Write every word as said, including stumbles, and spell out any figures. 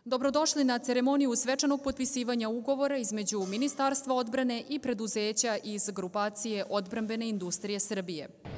Dobrodošli na ceremoniju svečanog potpisivanja ugovora između Ministarstva odbrane i preduzeća iz grupacije Odbrambene industrije Srbije.